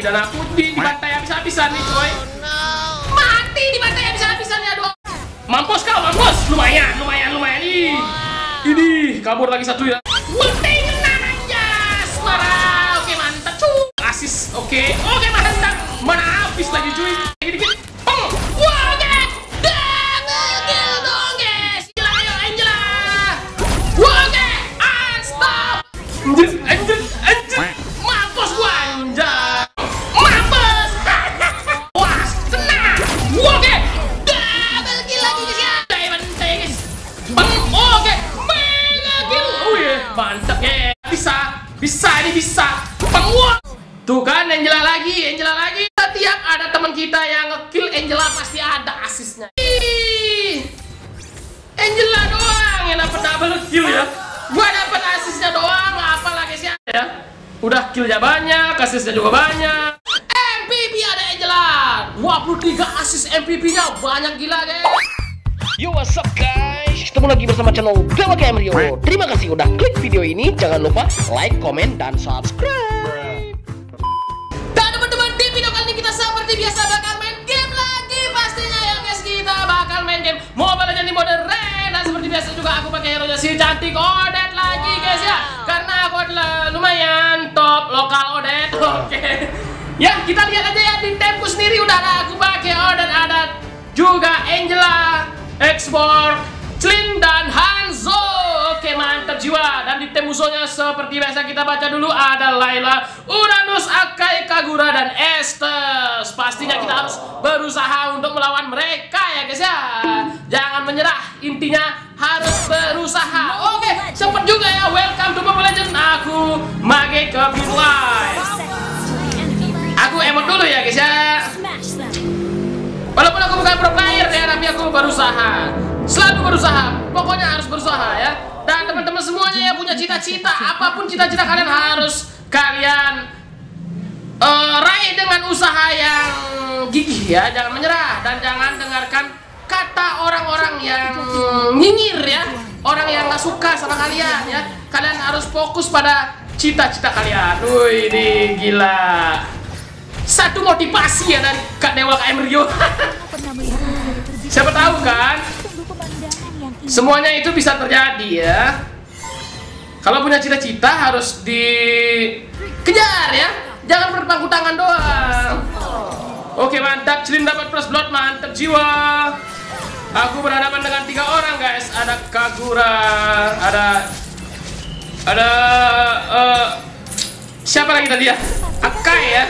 dan aku dibantai habis-habisan nih coy. Mati dibantai habis-habisan ya dong. Mampus kau, mampus. Lumayan nih. Ini kabur lagi satu ya. Penting aja. Suara. Oke, mantap cuy. Asis. Oke, mantap. Mana habis lagi cuy. Dikit. Wah, oke. Double kill dong, guys. Gila ayo Angela. Wah, oke. Unstop. Anjir. Mampus gua anjay. Mampus. Wah, tenang. Oke. Double kill lagi guys ya. Bantai guys. Oke. Mega kill. Oh iya, mantap ya. Bisa. Penguat. Tuh kan Angela lagi. Setiap ada teman kita yang nge-kill Angela pasti ada asisnya. Angela doang yang dapat double kill ya. Gua dapat asisnya doang, apalah guys ya. Udah killnya banyak, asisnya juga banyak. MVP ada Angela. 23 asis MVP-nya banyak gila guys. Yo, what's up guys? Ketemu lagi bersama channel Dewa Gamer Rio. Terima kasih udah klik video ini. Jangan lupa like, komen, dan subscribe. Dan teman-teman, di video kali ini kita seperti biasa bakal main game lagi pastinya ya guys. Kita bakal main game Mobile Legends di mode ranked. Dan seperti biasa juga aku pakai hero-nya si cantik Odette lagi guys ya. Karena aku adalah lumayan top lokal Odette. Oke. Ya, kita lihat aja ya di temku sendiri udah ada aku pakai Odette, ada juga Angela, Export, Clean, dan Hanzo. Oke, mantap jiwa. Dan di tim musuhnya seperti biasa kita baca dulu ada Layla, Uranus, Akai, Kagura, dan Estes. Pastinya kita harus berusaha untuk melawan mereka ya guys ya. Jangan menyerah, intinya harus berusaha. Oke, sempet juga ya. Welcome to Mobile Legends. Aku Mage ke Midlife. Aku emot dulu ya guys ya. Walaupun aku bukan pro player ya, tapi aku berusaha. Selalu berusaha. Pokoknya harus berusaha ya. Dan teman-teman semuanya yang punya cita-cita, apapun cita-cita kalian harus kalian raih dengan usaha yang gigih ya. Jangan menyerah dan jangan dengarkan kata orang-orang yang nyinyir ya. Orang yang gak suka sama kalian ya. Kalian harus fokus pada cita-cita kalian. Wih, ini gila. Satu motivasi ya dari Kak Dewa KM Rio. Siapa tahu kan semuanya itu bisa terjadi ya. Kalau punya cita-cita harus dikejar ya. Jangan berpangku tangan doang. Oke, mantap. Cilin dapat plus blood, mantap jiwa. Aku berhadapan dengan 3 orang guys. Ada Kagura, ada siapa lagi tadi ya? Akai ya.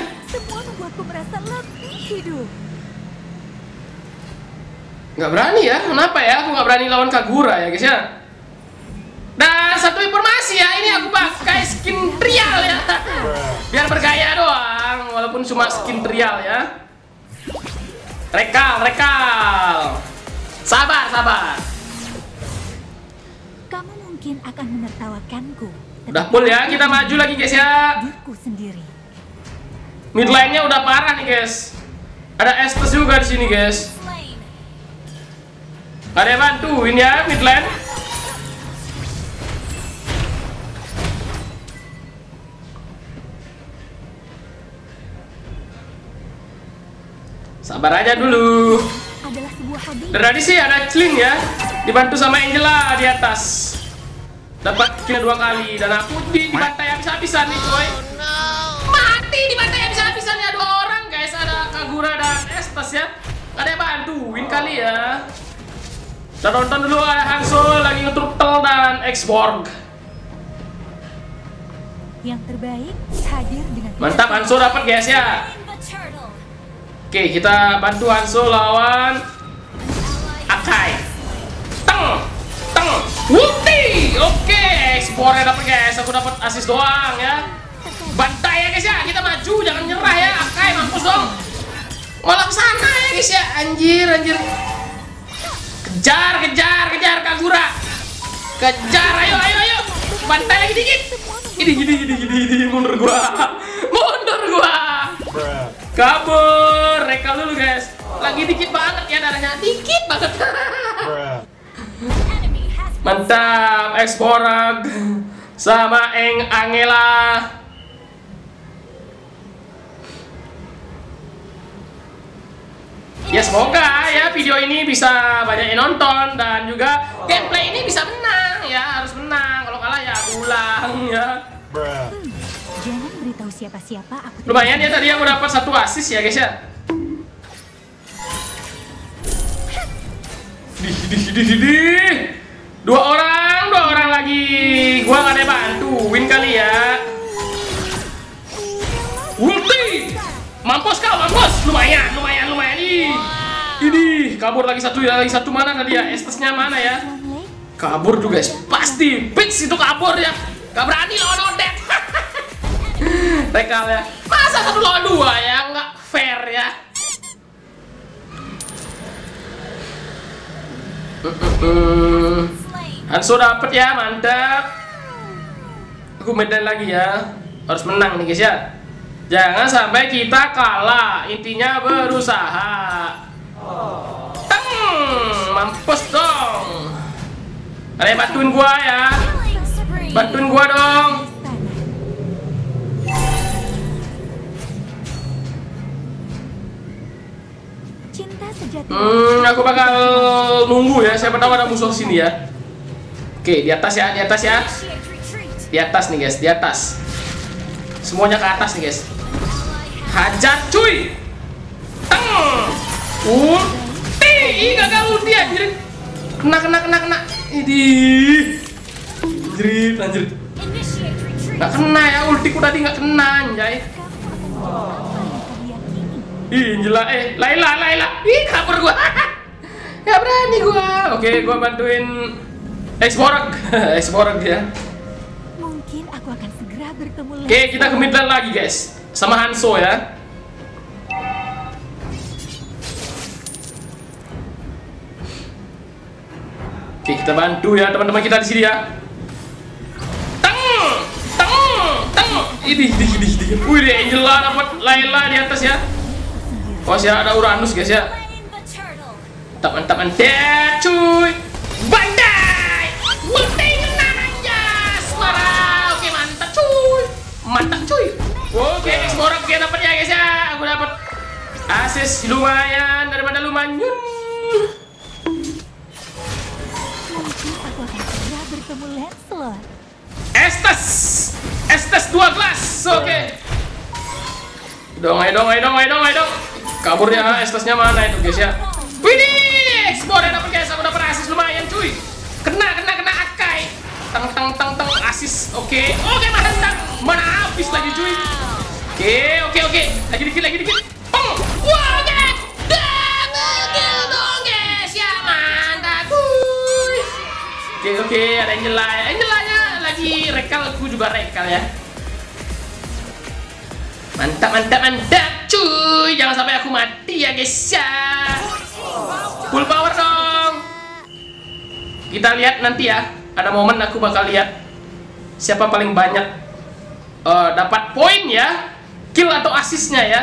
Nggak berani ya, kenapa ya? Aku nggak berani lawan Kagura ya guys ya. Dan satu informasi ya, ini aku pakai skin trial ya. Biar bergaya doang, walaupun cuma skin trial ya. Rekal. Sabar. Kamu mungkin akan menertawakanku. Udah full ya, kita maju lagi guys ya. Mid lane-nya udah parah nih guys. Ada Estes juga di sini guys. Ada yang bantuin ya mid lane. Sabar aja dulu. Dari sih ada Clean ya, dibantu sama Angela di atas. Dapat kill 2 kali dan aku dibantai habis-habisan nih coy. Mati dibantai habis-habisan ya 2 orang guys. Ada Kagura dan Estes ya. Ada yang bantuin kali ya. Kita nonton dulu ada Hanzo lagi nge-turtle dan X-Borg. Yang terbaik hadir dengan mantap, Hanzo dapat guys ya. Oke, kita bantu Hanzo lawan Akai. Teng. Wuti. Oke, X-Borg dapat guys. Aku dapat assist doang ya. Bantai ya guys ya. Kita maju, jangan nyerah ya. Akai mampus dong. Malah kesana ya guys ya. Anjir. Kejar Kagura. Kejar, ayo. Bantai lagi dikit. Ini mundur gua. Kabur. Rekal dulu guys. Lagi dikit banget ya darahnya. Dikit banget. Mantap, Exporag sama Angela. Ya semoga ya video ini bisa banyak yang nonton dan juga gameplay ini bisa menang ya, harus menang. Kalau kalah ya pulang ya. Jangan beritahu siapa-siapa aku. Lumayan ya tadi aku dapat 1 assist ya guys ya. Dua orang lagi. Gua nggak ada bantu, win kali ya. Ulti, mampus kau, mampus. Lumayan. Ini kabur lagi satu mana tadi ya? Estesnya mana ya? Kabur juga, pasti. Fix itu kabur ya. Gak berani lawan Odet. Rekal ya. Masa 1 lawan 2 ya? Nggak fair ya. Hanso dapet ya, mantap. Aku medan lagi ya. Harus menang nih guys ya. Jangan sampai kita kalah. Intinya berusaha. Mampus dong. Ada yang bantuin gua ya. Bantuin gua dong. Cinta sejati. Aku bakal nunggu ya. Siapa tahu ada musuh sini ya. Oke, di atas ya. Di atas nih guys, di atas. Semuanya ke atas nih guys. Hajar cuy. Ulti. Ih, gagal ulti anjir. Kena. Idih. Anjir. Nggak kena ya, ultiku tadi nggak kena anjay. Ih, gila, Laila. Ih, kabur gua. Gak berani gua. Oke, gua bantuin Exborg ya. Mungkin aku akan segera bertemu lagi. Oke, kita ke mid lane lagi guys. Sama Hanso ya. Oke, kita bantu ya teman-teman kita di sini ya. Idih. Wih, Angela dapat Laila di atas ya. Oh, sih ada Uranus guys ya. Mantap, cuy. Bandai. Ulti kena anjas. Marah. Oke, mantap cuy. Oke, Exborg dia dapat ya guys ya. Aku dapat assist lumayan daripada lumayan. Mungkin aku akan segera bertemu Lancelot. Estes 2 gelas. Oke. Dong. Kabur ya, Estesnya mana itu guys ya. Widih, Exborg dapat guys. Aku dapat assist lumayan cuy. Kena Akai. Tang assist. Oke, mantap. Mana habis lagi cuy. Oke. Lagi dikit. Wah, guys. Kill dong guys. Ya mantap cuy. Oke, ada Angelanya lagi rekal, aku juga rekal ya. Mantap cuy. Jangan sampai aku mati ya guys ya. Full power dong. Kita lihat nanti ya. Ada momen aku bakal lihat siapa paling banyak dapat poin ya, kill atau assistnya ya.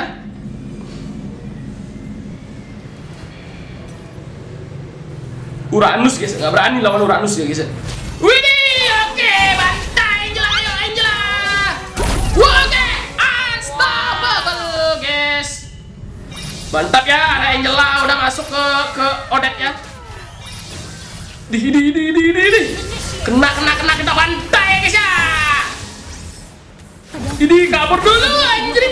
Uranus guys, nggak berani lawan Uranus ya guys. Widih, oke, bantai Angela. Oke, unstoppable guys. Mantap ya, ada Angela udah masuk ke Odet ya. Di. Kena kita bantai guys ya. Ini kabur dulu anjir.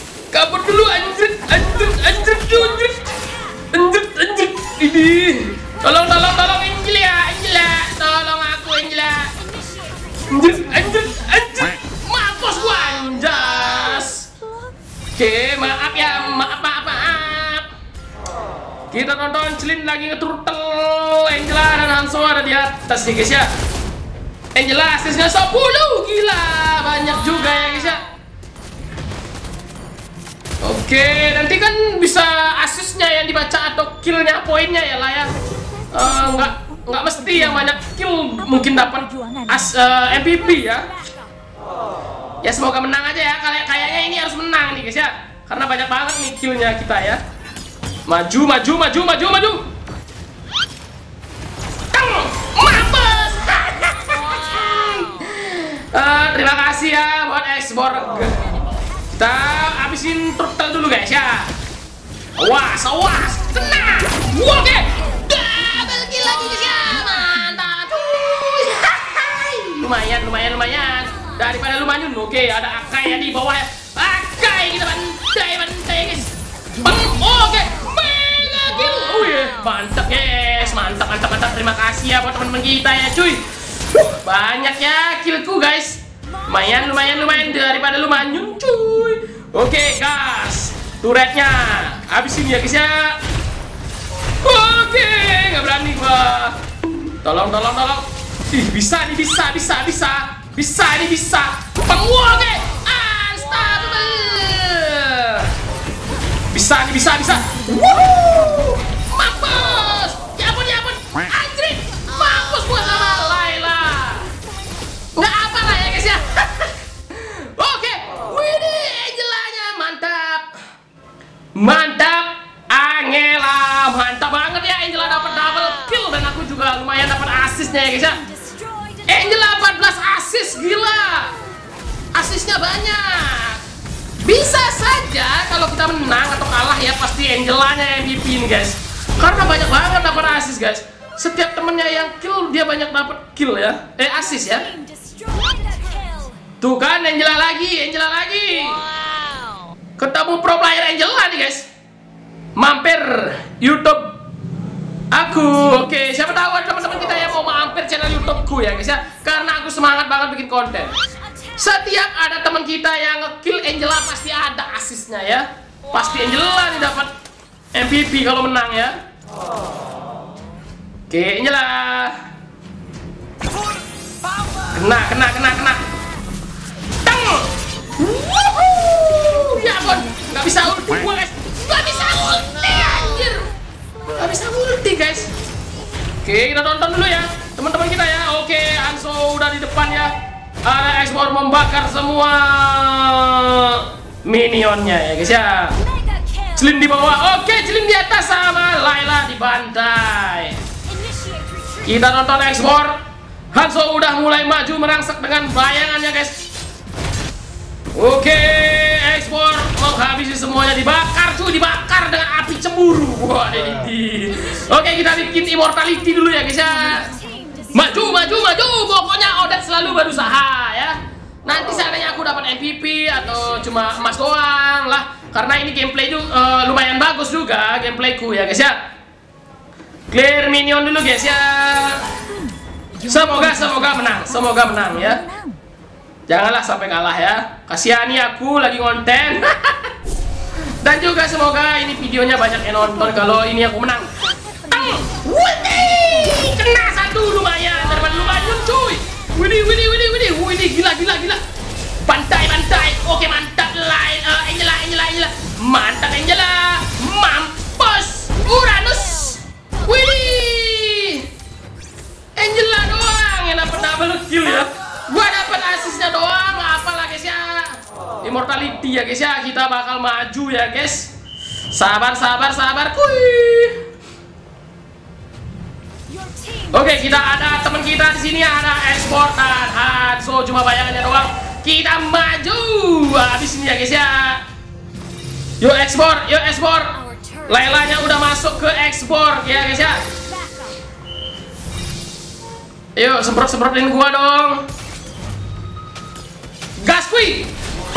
Ini. Tolong Angela. Tolong aku Angela. Anjir. Mampus gua anjas. Oke, maaf ya. Maaf. Kita nonton Celin lagi ngeturtle. Angela dan Hanso ada di atas nih guys ya. Angela asisnya 10. Gila, banyak juga ya guys ya. Oke, nanti kan bisa asisnya yang dibaca atau killnya poinnya ya lah ya. Nggak mesti yang banyak kill mungkin dapat MVP ya. Ya semoga menang aja ya. Kayaknya ini harus menang nih guys ya. Karena banyak banget nih killnya kita ya. Maju. Mampus. Terima kasih ya buat Exborg. Kita habisin turtle dulu guys ya. Awas, awas, kena. Oke, double kill lagi guys ya, mantap. Lumayan, lumayan, lumayan. Daripada lu manyun, oke, ada Akai ya di bawah ya. Akai kita bantai, bantai guys. Oke, mega kill. Oh iya, mantap guys, mantap, mantap, mantap. Terima kasih ya buat teman-teman kita ya, cuy. Banyak ya killku guys. Lumayan, lumayan, lumayan daripada lu manyun, cuy. Oke, gas. Turretnya habisin ya guys ya. Oke, nggak berani gua. Tolong, tolong, tolong. Ih, bisa nih, bisa, bisa, bisa. Bisa ini bisa. Oke, unstoppable. Bisa nih, bisa, bisa. Wuh, mampus. Ya ampun, ya ampun. Anjir, mampus gua sama Layla. Nggak apa lah ya guys ya. Oke, widih, Angelanya mantap. Mantap, Angela, mantap banget ya. Angela dapat double kill dan aku juga lumayan dapat asisnya ya guys ya. Angela 14 asis, gila. Asisnya banyak. Bisa saja kalau kita menang atau kalah ya pasti Angelanya MVP nih guys. Karena banyak banget dapat asis guys. Setiap temennya yang kill dia banyak dapat kill ya. Asis ya. Tuh kan Angela lagi, Angela lagi. Ketemu pro player Angela nih guys. Mampir YouTube aku. Oke, siapa tahu ada teman-teman kita yang mau mampir channel YouTubeku ya guys ya. Karena aku semangat banget bikin konten. Setiap ada teman kita yang nge-kill Angela pasti ada asisnya ya. Pasti Angela nih dapat MVP kalau menang ya. Oke, Angela. Kena, kena, kena, kena. Tang. Wuhuu. Ya ampun, nggak bisa ulti gua guys. Nggak bisa ulti anjir. Nggak bisa ulti guys. Oke, kita tonton dulu ya teman-teman kita ya. Oke, Hanzo udah di depan ya. Ada Expor membakar semua minionnya ya guys ya. Celim di bawah. Oke, Celim di atas sama Layla dibantai. Kita nonton Expor. Hanzo udah mulai maju merangsek dengan bayangannya guys. Oke, Expor menghabisi semuanya, dibakar cuy, dibakar dengan api cemburu. Wah, ini. Oke, kita bikin immortality dulu ya guys ya. Maju, maju, maju. Pokoknya Odet selalu berusaha ya. Nanti seandainya aku dapat MVP atau cuma emas doang lah. Karena ini gameplay juga lumayan bagus juga gameplayku ya guys ya. Clear minion dulu guys ya. Semoga menang, semoga menang ya. Janganlah sampai kalah ya. Kasihani aku lagi konten. Dan juga semoga ini videonya banyak yang nonton kalau ini aku menang. Widih, kena satu lumayan daripada lumayan cuy. Widih, widih, widih, widih, widih, gila, gila, gila. Bantai, bantai. Oke, mantap lain. Angela, Angela, Angela. Mantap Angela. Mampus. Uranus. Widih. Angela doang yang dapat double kill ya. Gua dapat asisnya doang. Apalah guys ya. Immortality ya guys ya. Kita bakal maju ya guys. Sabar, sabar, sabar. Kuy. Oke, kita ada teman kita di sini, ada Export dan Hanzo, cuma bayangannya doang. Kita maju. Habis ini ya guys ya. Yuk Export, yuk Export. Laylanya udah masuk ke Export ya guys ya. Ayo semprot-semprotin gua dong. Gas kuy.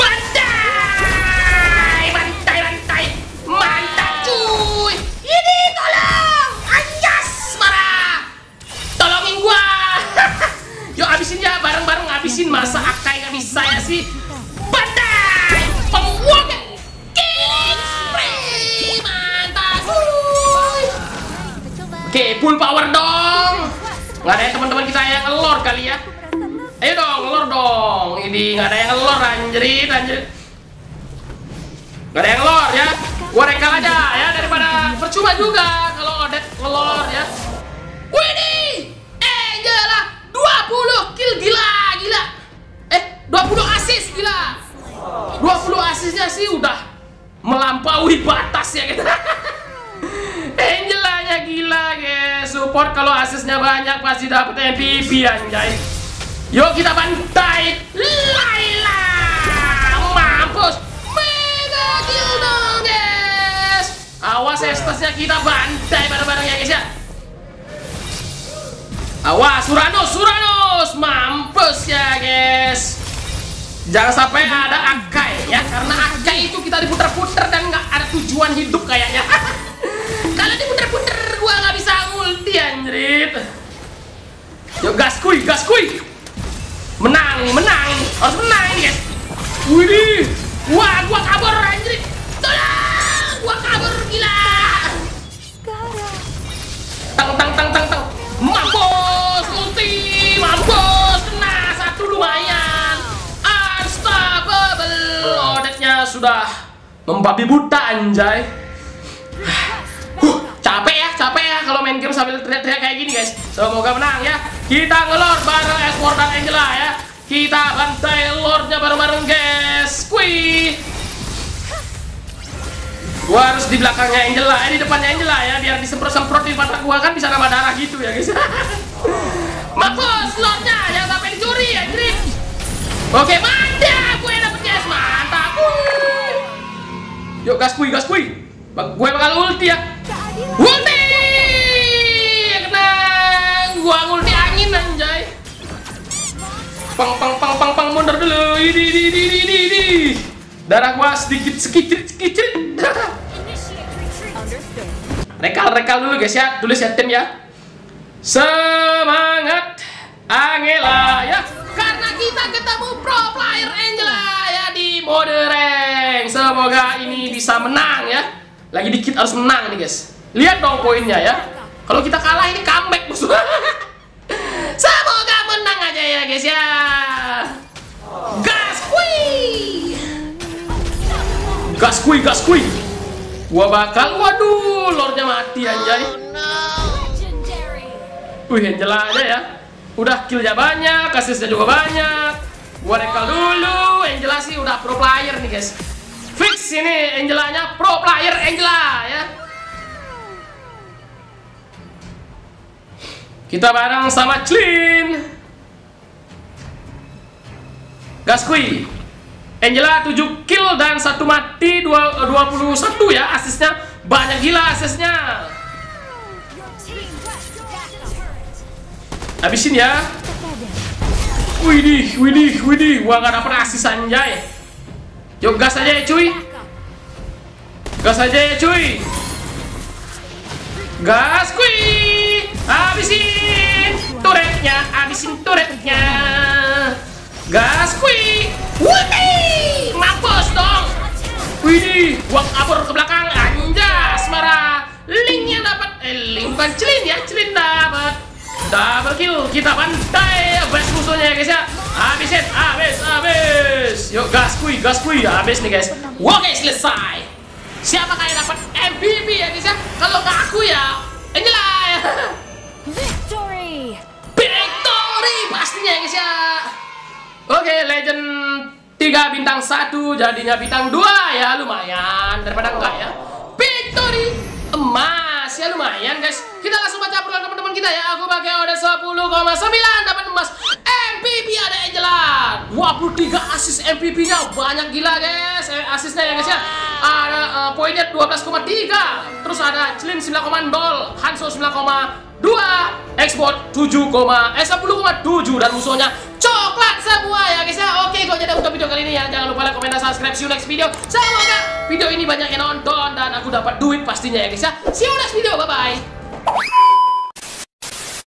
Bantai, bantai, bantai. Mantap cuy. Ini tolong. Anjas marah. Tolongin gua. Yuk habisin ya, bareng-bareng habisin. Masa Akai nggak bisa ya sih. Bantai. Penguang. Killing spree. Mantap. Oke, full power dong. Nggak ada yang teman-teman kita yang ngelor kali ya. Ayo dong, ngelor dong. Ini nggak ada yang ngelor, anjrit, anjrit. Nggak ada yang ngelor ya. Gua rekal aja ya, daripada percuma juga kalau Odet ngelor ya. Widih, Angela 20 kill, gila, gila. 20 asis, gila. 20 asisnya sih udah melampaui batas ya kita. Angelanya gila guys. Support kalau asisnya banyak pasti dapet MVP anjay. Yuk kita bantai Layla. Mampus. Mega kill dong guys. Awas Estesnya kita bantai bareng-bareng ya guys ya. Awas Uranus mampus ya guys. Jangan sampai ada Akai ya, karena Akai itu kita diputer-puter dan nggak ada tujuan hidup kayaknya. Kalau diputer-puter gua nggak bisa ulti anjrit. Yuk gas kuy. Menang nih, harus menang nih guys. Widih, wah gua kabur anjrit. Tolong, gua kabur gila. Tang. Mampus, ulti, mampus, kena satu lumayan. Unstoppable, odetnya sudah membabi buta anjay. Capek ya kalau main game sambil teriak-teriak kayak gini guys. Semoga menang ya. Kita ngelor bareng Esport dan Angela ya. Kita bantai lordnya bareng-bareng guys. Wih. Gua harus di belakangnya Angela, di depannya Angela ya, biar disemprot-semprot di mata gua kan bisa nambah darah gitu ya guys. Mampus lordnya, jangan sampai dicuri ya, Grip. Oke, mantap, gue dapet guys, mantap. Yuk gas kuy. Gue bakal ulti ya. Ulti! Kena gua ngulti angin anjay. Pang mundur dulu. Ini. Darah gua sedikit. Rekal dulu guys ya. Tulis ya tim ya. Semangat Angela ya. Karena kita ketemu pro player Angela ya di mode rank. Semoga ini bisa menang ya. Lagi dikit harus menang nih guys. Lihat dong poinnya ya. Kalau kita kalah ini comeback musuh. Semoga menang aja ya guys ya. Gas kuy. Gua bakal, waduh, lordnya mati anjay. Wih, Angela aja ya. Udah killnya banyak, asisnya juga banyak. Gua rekal dulu. Angela sih udah pro player nih guys. Fix ini Angelanya pro player Angela ya. Kita bareng sama Clean. Gaskui. Angela 7 kill dan 1 mati, 21 ya asisnya. Banyak gila asisnya. Habisin ya. Widih. Gua gak dapet asis anjay. Yuk gas aja ya cuy. Gas kuy. Habisin turretnya. Gas kuy. Wih, mampus dong. Widih, gua kabur ke belakang anjas marah. Linknya dapat, link bukan Celin ya, Celin dapat double kill. Kita bantai best musuhnya ya guys ya. Habis. Yuk gas kuy, habis nih guys. Oke, selesai. Siapa kayak dapat MVP ya guys ya? Kalau nggak aku ya Angela ya. Victory pastinya ya guys ya. Oke, legend 3 bintang 1 jadinya bintang 2 ya, lumayan daripada enggak ya. Victory emas ya, lumayan guys. Kita langsung baca peluang teman-teman kita ya. Aku pakai order 10,9 dapat emas. MVP ada Angela 23 asis, MVP-nya banyak gila guys. Asisnya ya guys ya. Ada poinnya 12,3. Terus ada Celin 9,0, Hanso 9,2, Export 10,7 dan musuhnya coklat semua ya guys ya. Oke, itu aja untuk video kali ini ya. Jangan lupa like, komen, dan subscribe. See you next video. Semoga video ini banyak yang nonton dan aku dapat duit pastinya ya guys ya. See you next video, bye bye.